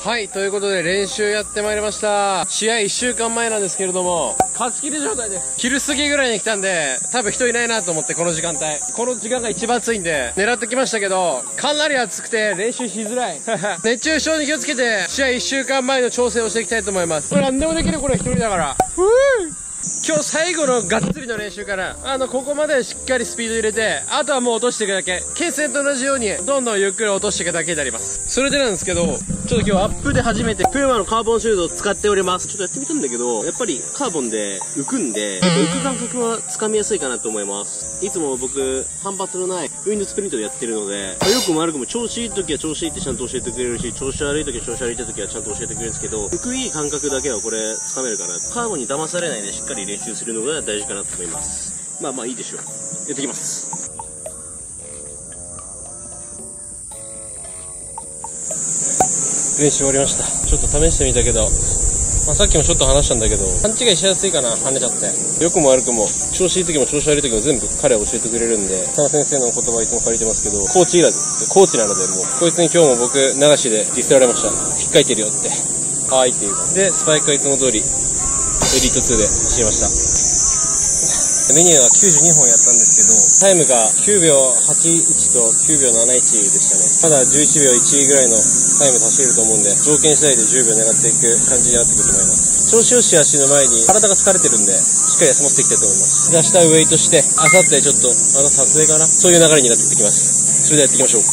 はい、ということで練習やってまいりました。試合1週間前なんですけれども、貸し切り状態です。昼過ぎぐらいに来たんで、多分人いないなと思ってこの時間帯。この時間が一番暑いんで、狙ってきましたけど、かなり暑くて練習しづらい。熱中症に気をつけて、試合1週間前の調整をしていきたいと思います。これ何でもできるこれ一人だから。今日最後のがっつりの練習から、ここまでしっかりスピード入れて、あとはもう落としていくだけ。ケース戦と同じように、どんどんゆっくり落としていくだけになります。それでなんですけど、ちょっと今日アップで初めて、プーマのカーボンシューズを使っております。ちょっとやってみたんだけど、やっぱりカーボンで浮くんで、浮く感覚はつかみやすいかなと思います。いつも僕、反発のないウィンドスプリントでやってるので、良くも悪くも調子いい時は調子いいってちゃんと教えてくれるし、調子悪い時は調子悪いって時はちゃんと教えてくれるんですけど、浮くいい感覚だけはこれつかめるかな。カーボンに騙されないでしっかり練習するのが大事かなと思います。まあいいでしょう。やっていきます。練習終わりました。ちょっと試してみたけど、さっきもちょっと話したんだけど、勘違いしやすいかな、跳ねちゃって。良くも悪くも、調子いい時も調子悪い時も全部彼は教えてくれるんで、佐野先生の言葉いつも借りてますけど、コーチいらず。コーチなので、もう、こいつに今日も僕、流しでディスられました。引っかいてるよって。はーいっていうか。で、スパイクはいつも通り、エリート2で走りました。メニューは92本やったんですけど、タイムが9秒81と9秒71でしたね。まだ11秒1ぐらいのタイムで走れると思うんで、条件次第で10秒狙っていく感じになってくると思います。調子よし足の前に体が疲れてるんで、しっかり休ませていきたいと思います。明日ウェイトして、明後日ちょっと、また撮影かな、そういう流れになってきます。それではやっていきましょう。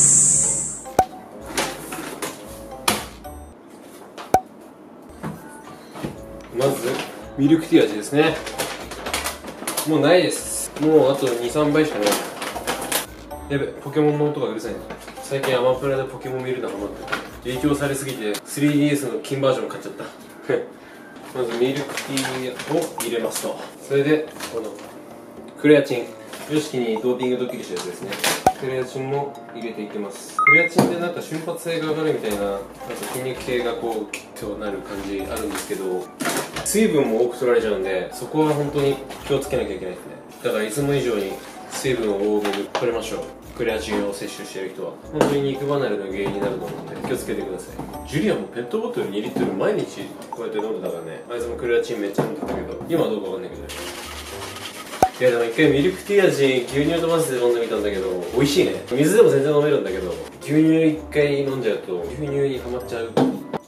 まず、ミルクティー味ですね。もうないです。もうあと2、3倍しかない。やべ、ポケモンの音がうるさいな。最近アマプラでポケモン見るのハマって影響されすぎて 3DS の金バージョン買っちゃったまずミルクティーを入れますと、それでこのクレアチン、ヨシキにドーピングドッキリしたやつですね。クレアチンも入れていきます。クレアチンでなんか瞬発性が上がるみたいな、なんか筋肉系がこうキュッとなる感じあるんですけど、水分も多く取られちゃうんで、そこは本当に気をつけなきゃいけないですね。だからいつも以上に水分を多めに取りましょう。クレアチンを摂取している人は本当に肉離れの原因になると思うので気をつけてください。ジュリアもペットボトル2リットル毎日こうやって飲んでたからね。あいつもクレアチンめっちゃ飲んでたけど、今はどうかわかんないけどね。いやでも一回ミルクティー味牛乳と混ぜて飲んでみたんだけど美味しいね。水でも全然飲めるんだけど、牛乳一回飲んじゃうと牛乳にハマっちゃう。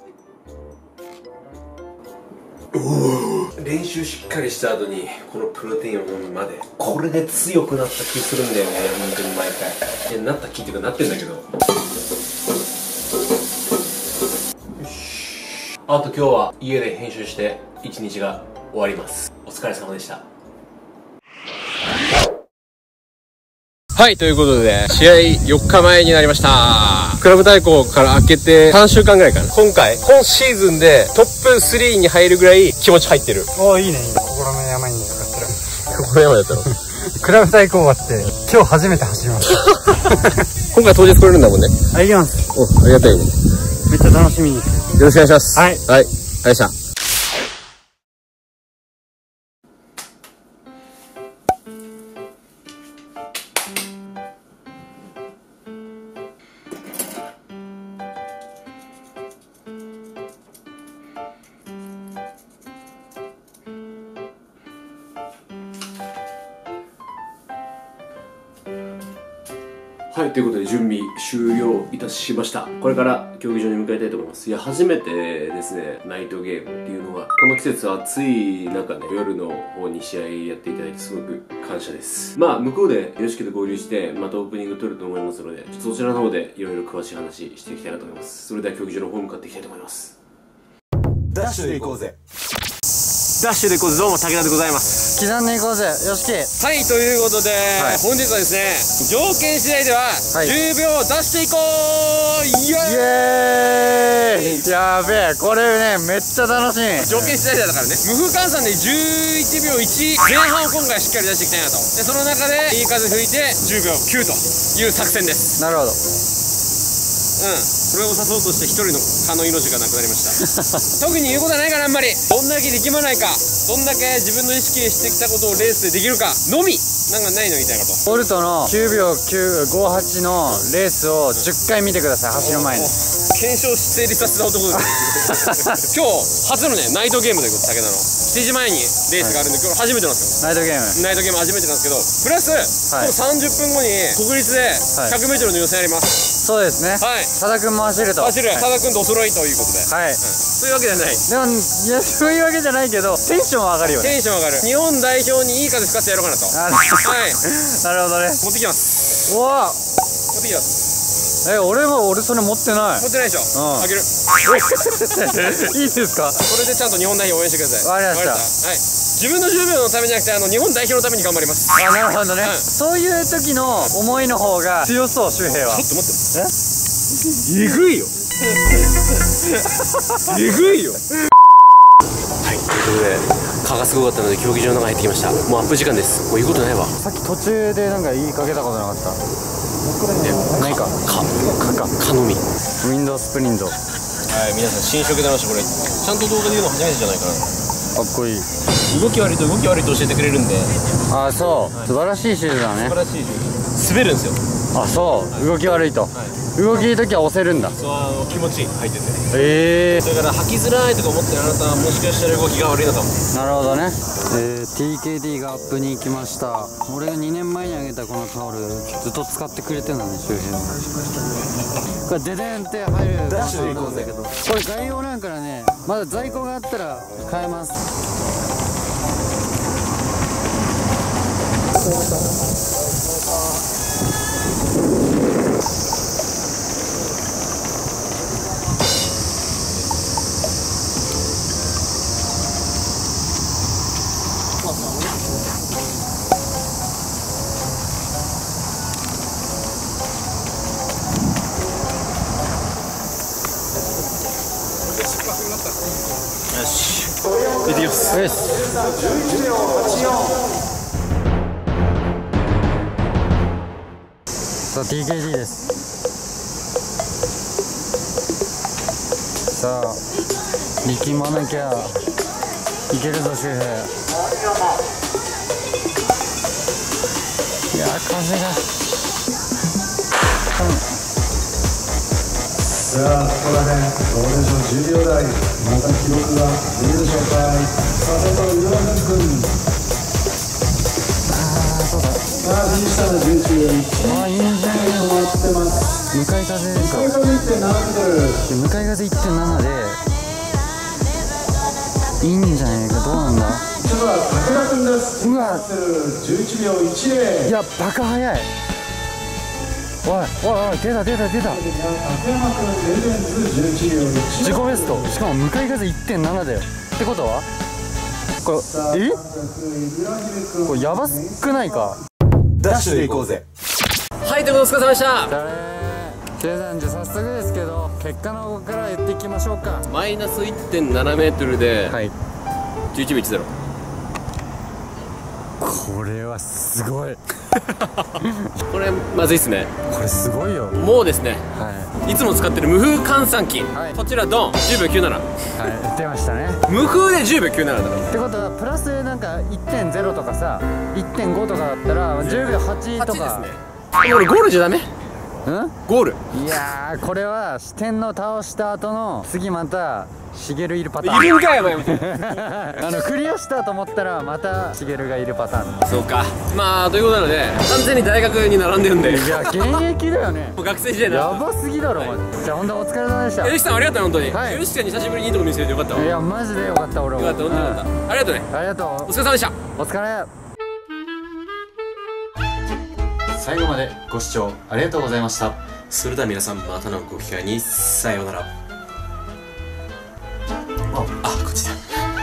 練習しっかりした後にこのプロテインを飲むまで、これで強くなった気するんだよね、本当に毎回。いや、なった気っていうかなってんだけど。あと今日は家で編集して一日が終わります。お疲れ様でした。はい、ということで、試合4日前になりました。クラブ対抗から明けて3週間ぐらいかな。今シーズンでトップ3に入るぐらい気持ち入ってる。 おー、いいね、いいね。心の山によかったら。 心の山だったのクラブ対抗終わって、今日初めて走りました。 今回当日来れるんだもんね。 あります。 お、ありがたいね。 めっちゃ楽しみにしてる。 よろしくお願いします。 はい。 はい。ありがとうございました。はい、ということで準備終了いたしました。これから競技場に向かいたいと思います。いや、初めてですね、ナイトゲームっていうのが。この季節暑い中ね、夜の方に試合やっていただいてすごく感謝です。まあ、向こうでヨシキと合流して、またオープニング撮ると思いますので、ちょっとそちらの方でいろいろ詳しい話していきたいなと思います。それでは競技場の方に向かっていきたいと思います。ダッシュで行こうぜ。ダッシュで行こうぜ。どうも武田でございます。 刻んでいこうぜ、よしき。 はい、ということで、本日はですね、条件次第では10秒出していこう、イエーイ。 やべえ、これね、めっちゃ楽しみ。 条件次第だからね、無風換算で11秒1前半を今回しっかり出していきたいなと。で、その中でいい風吹いて10秒9という作戦です。 なるほど。 それを刺そうとして一人の蚊の命がなくなりました特に言うことはないから、あんまりどんだけ力まないか、どんだけ自分の意識してきたことをレースでできるかのみ。なんかないの言いたいこと。 ボルトの9秒958のレースを10回見てください、走る前に。 検証成立させた男です今日初のねナイトゲームということで、武田の7時前にレースがあるんで、今日初めてなんですよ。 ナイトゲーム。 ナイトゲーム初めてなんですけど、プラス、 はいもう30分後に国立で 100m の予選やります。 そうですね。 はい、 多田君も走ると。 走る、 はい、 多田君とお揃いということで、 はい。 そういうわけじゃない。 でも、いや、そういうわけじゃないけど、テンションは上がるよね。 テンション上がる。日本代表にいい風吹かせてやろうかなと。 あ、 はい、 なるほどね。 持ってきます。 うわ、 持ってきます。 俺それ持ってない。 持ってないでしょ。 うん、 あげる。 いいですか。 これでちゃんと日本代表応援してください。 わかりました。 はい、自分の10秒のためじゃなくて、日本代表のために頑張ります。 あ、なるほどね。 はい、 そういう時の思いの方が強そう、周平は。 ちょっと待って。えぐいよ。えぐいよ。はい、ということで蚊がすごかったので競技場の中に入ってきました。もうアップ時間です。もう言うことないわ。 さっき途中でなんか言いかけたことなかった。ないか。蚊のみ。ウィンドウスプリント。 はい、皆さん新色出ました。これちゃんと動画で言うの初めてじゃないかな。 かっこいい。 動き悪いと教えてくれるんで。 ああ、そう、はい、素晴らしいシューズだね。 素晴らしいシューズ。滑るんですよ。 あ、そう、動き悪いと、はい、動きいい時は押せるんだ。 そう、気持ちいい、履いてて。だから履きづらいとか思ってるあなたはもしかしたら動きが悪いのかも。なるほどね。TKD がアップに行きました。俺が2年前にあげたこのタオルずっと使ってくれてるのね、周辺は。これデデンって入るダッシュで行こうぜ。これ概要欄からね、まだ在庫があったら買えます。 よし、行ってきます。よし。11秒84。 さあ TKD です。さあ力まなきゃいけるぞ周平。いや風が、 さあ、ここら辺どうでしょう。10秒台また記録が出るでしょうか。さあ、外岩田君、 そうだ。 さあ、フィニッシュしたの11秒1。 あ、いいんじゃないの。 回ってます。 向かい風か。 向かい風 1.7 向かい風 1.7 でいいんじゃないか。どうなんだ。 実は武田君です。 うわ、 11秒10。 いやバカ早い。おいおい、出た。 竹山君レジェンズ11秒1。 自己ベスト。しかも向かい風 1.7 だよ。ってことはこれこれやばくないか。 ダッシュで行こうぜ。 はい、ということでお疲れ様でした。 シェザン、じゃあ早速ですけど結果の方から言っていきましょうか。 マイナス 1.7 メートルではい、 11秒10。 これはすごい。 これまずいっすね。 これすごいよ。 もうですね、 はいつも使ってる無風換算機、 はい、 こちらドン10秒97。 はい、出ましたね。 無風で10秒97だから。 ってことはプラスなんか 1.0 とかさ 1.5 とかだったら10秒8とか。 8ですね。これゴールじゃダメ。ゴール。 いやー、これは四天王倒した後の次またしげるいるパターン。 いるんかいお前クリアしたと思ったらまたしげるがいるパターン。 そうか。まあということなので完全に大学に並んでるんで。 いや現役だよね。 もう学生時代な。 やばすぎだろ、マジ。じゃあ本当お疲れ様でした。 よしさんありがとう本当に。 はい、 よしさんに久しぶりにいいとこ見せれてよかったわ。 いやマジでよかった。俺もよかった、本当によかった。ありがとうね。 ありがとう。 お疲れ様でした。 お疲れ。 最後までご視聴ありがとうございました。 それでは皆さんまたのご機会にさようなら。こっちだ。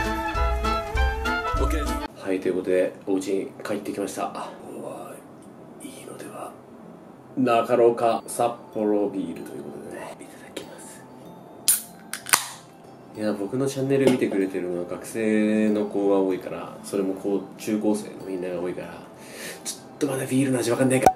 OK です。はい、ということでお家に帰ってきました。いいのではなかろうか。札幌ビールということでね、いただきます。いや、僕のチャンネル見てくれてるのは学生の子が多いから、それも中高生のみんなが多いから、ちょっとまだビールの味わかんないか。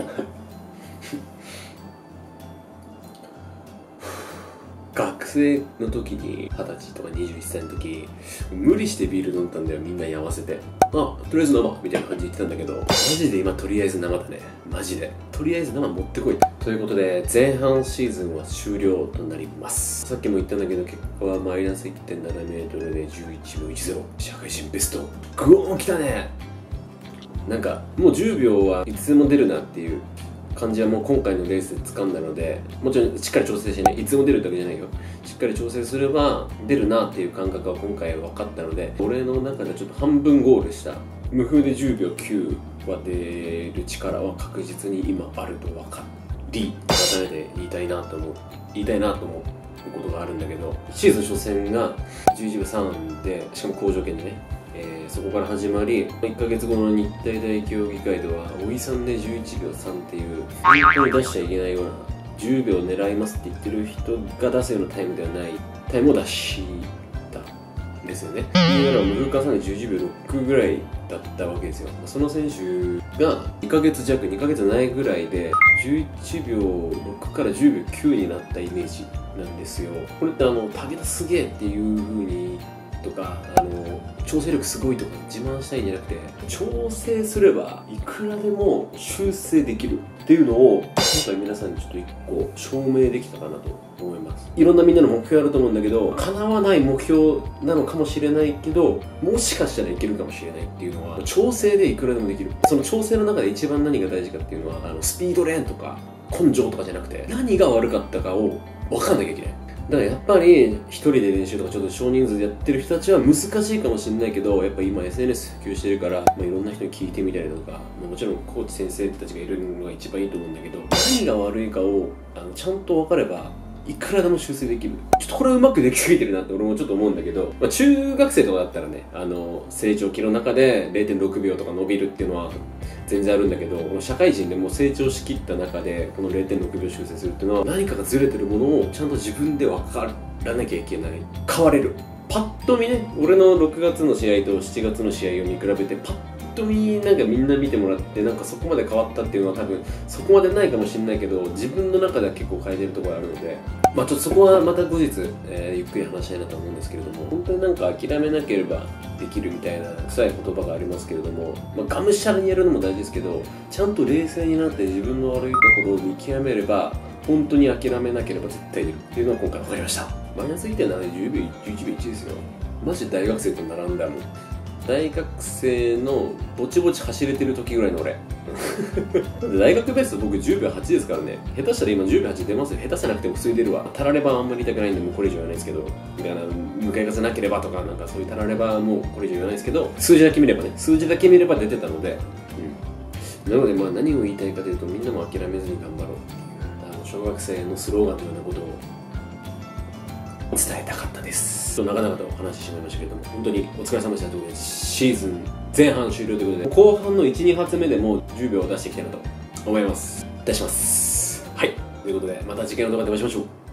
学生の時に20歳とか21歳の時無理してビール飲んだんだよ、みんなに合わせて。とりあえず生みたいな感じで言ってたんだけど、マジで今とりあえず生だね。マジでとりあえず生持ってこいということで、前半シーズンは終了となります。さっきも言ったんだけど、結果はマイナス 1.7m で11秒10、社会人ベスト。グオーンきたね。なんかもう10秒はいつでも出るなっていう感じはもう今回のレースで掴んだので、もちろんしっかり調整してね、いつも出るだけじゃないよ、しっかり調整すれば出るなっていう感覚は今回分かったので、俺の中でちょっと半分ゴールした無風で10秒9は出る力は確実に今あると分かり、改めて言いたいなと思うことがあるんだけど、シーズン初戦が11秒3で、しかも好条件でね、そこから始まり、1ヶ月後の日体大競技会ではおいさんで11秒3っていう本当に出しちゃいけないような、10秒狙いますって言ってる人が出すようなタイムではないタイムを出したんですよね。だから無風化さんで11秒6ぐらいだったわけですよ。その選手が2ヶ月弱、2ヶ月ないぐらいで11秒6から10秒9になったイメージなんですよ。これって武田すげえっていう風にとか調整力すごいとか自慢したいんじゃなくて、調整すればいくらでも修正できるっていうのを今回皆さんにちょっと一個証明できたかなと思います。いろんなみんなの目標あると思うんだけど、叶わない目標なのかもしれないけど、もしかしたらいけるかもしれないっていうのは調整でいくらでもできる。その調整の中で一番何が大事かっていうのはスピードレーンとか根性とかじゃなくて、何が悪かったかを分かんなきゃいけない。だからやっぱり一人で練習とかちょっと少人数でやってる人たちは難しいかもしれないけど、やっぱ今 SNS 普及してるから、いろんな人に聞いてみたりとか、もちろんコーチ先生たちがいるのが一番いいと思うんだけど、何が悪いかをちゃんと分かればいくらでも修正できる。ちょっとこれうまくできすぎてるなって俺もちょっと思うんだけど、中学生とかだったらね、成長期の中で 0.6 秒とか伸びるっていうのは全然あるんだけど、この社会人でもう成長しきった中でこの 0.6 秒修正するっていうのは、何かがずれてるものをちゃんと自分で分からなきゃいけない。変われる。パッと見ね、俺の6月の試合と7月の試合を見比べてパッと見なんかみんな見てもらって、なんかそこまで変わったっていうのは多分そこまでないかもしれないけど、自分の中では結構変えてるところあるので、ちょっとそこはまた後日、ゆっくり話したいなと思うんですけれども、本当になんか諦めなければできるみたいな臭い言葉がありますけれども、がむしゃらにやるのも大事ですけど、ちゃんと冷静になって自分の悪いところを見極めれば、本当に諦めなければ絶対出るっていうのは今回分かりました。マイナス 1.7 で10秒11秒1ですよ。マジ大学生と並んだもん。大学生のぼちぼち走れてる時ぐらいの俺大学ベスト僕10秒8ですからね。下手したら今10秒8出ますよ。下手さなくても普通に出るわ。たらればあんまり言いたくないんでもうこれ以上言わないですけど、だから向かい風なければとか、なんかそういうたらればもうこれ以上言わないですけど、数字だけ見ればね、数字だけ見れば出てたので、なので何を言いたいかというと、みんなも諦めずに頑張ろうっていう小学生のスローガンのようなことを伝えたかったです。長々とお話ししてしまいましたけれども、本当にお疲れ様でしたということで、シーズン前半終了ということで、後半の 1,2 発目でもう10秒を出していきたいなと思います。出します。はい。ということで、また次回の動画でお会いしましょう。